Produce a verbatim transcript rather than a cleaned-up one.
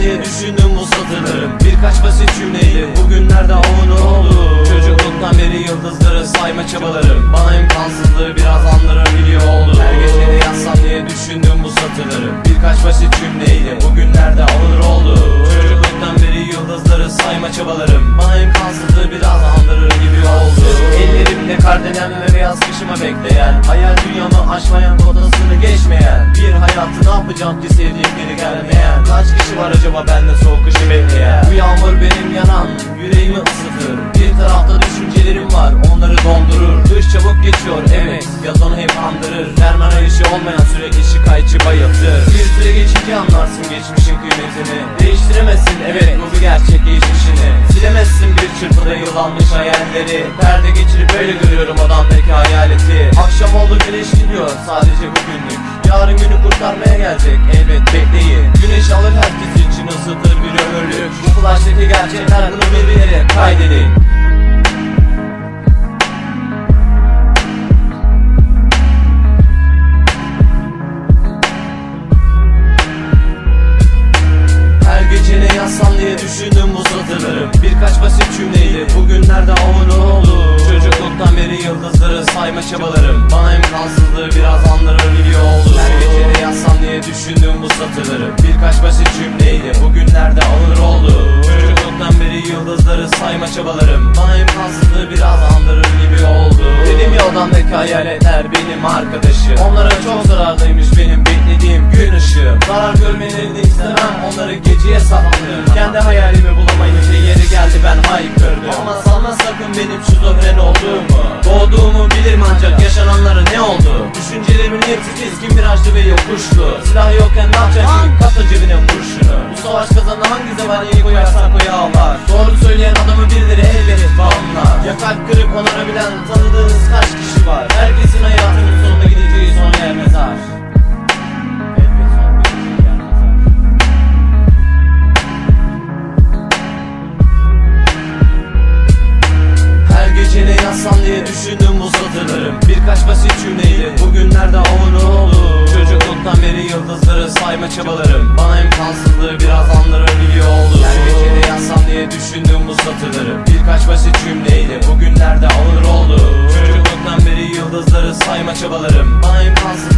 diye düşündüm bu satırlarım. Birkaç basit cümleydi, bugünlerde avunu oldu. Çocukluktan beri yıldızları sayma çabalarım bana imkansızlığı biraz andırabiliyor oldu. Her gece de yazsam diye düşündüm bu satırlarım. Birkaç basit cümleydi, bugünlerde avunur oldu. Çocukluktan beri yıldızları sayma çabalarım bana imkansızlığı biraz andırır gibi oldu. Ellerimde kardelen ve beyaz kışıma bekleyen, hayal dünyamı aşmayan, kotasını geçmeyen bir hayatı ne yapacağım ki sevdikleri gelmeyen. Kaç kişi var acaba bende soğuk kışı bekleyen? Bu yağmur benim yanan yüreğimi ısıtır. Bir tarafta düşüncelerim var, onları dondurur. Kış çabuk geçiyor evet, yaz onu hep andırır. Derman arayışı olmayan sürekli şikayetçi bayıltır. Bir süre geçince anlarsın geçmişin kıymetini. Değiştiremezsin evet bu bir gerçek geçmişini. Silemezsin bir çırpıda yılanmış hayalleri. Perde geçirip böyle görüyorum odamdaki hayaleti. Akşam oldu güneş gidiyor sadece bugünlük. Yarın günü kurtarmaya gelecek elbet bekleyin. Güneş alır herkes için ısıtır bir ömürlük. Bu flashtaki gerçekler bunu bir yere kaydedin. Ne yazsam diye düşündüm bu satırlarım. Birkaç basit cümleydi, bugünlerde avunu oldu. Çocukluktan beri yıldızları sayma çabalarım bana imkansızlığı biraz andırır gibi oldu. Her gece ne yazsam diye düşündüm bu satırlarım. Birkaç basit cümleydi, bugünlerde avunur oldu. Çocukluktan beri yıldızları sayma çabalarım bana imkansızlığı biraz andırır gibi oldu. Dedim ya odamdaki hayaletler benim arkadaşım. Onlara çok zararlıymış benim beklediğim gün ışığı. Zarar görmelerini istemem, onları geceye saklarım. Kendi hayalimi bulamayınca yeri geldi ben haykırdım. Ama sanma sakın benim şizofren olduğumu. Doğduğumu bilirim ancak yaşananlara ne oldu? Düşüncelerimin hepsi keskin virajlı ve yokuşlu. Silah yokken ne yapacaksın ki kasa cebine kurşunu. Bu savaş kazanı hangi zaman iyi koyarsan koya ağlar. Doğru söyleyen adamı birileri elbet bağımlar. Ya kalp kırıp onarabilen tanıdığınız kaç kişi var? Herkesin hayatının sonunda gideceği son yer mezar. Gece ne yazsam diye düşündüm bu satırlarım. Birkaç basit cümleydi, bugünlerde avunu oldu. Çocukluktan beri yıldızları sayma çabalarım bana imkansızlığı biraz andırır gibi oldu. Her gece ne yazsam diye düşündüm bu satırlarım. Birkaç basit cümleydi, bugünlerde avunur oldu. Çocukluktan beri yıldızları sayma çabalarım bana imkansızlığı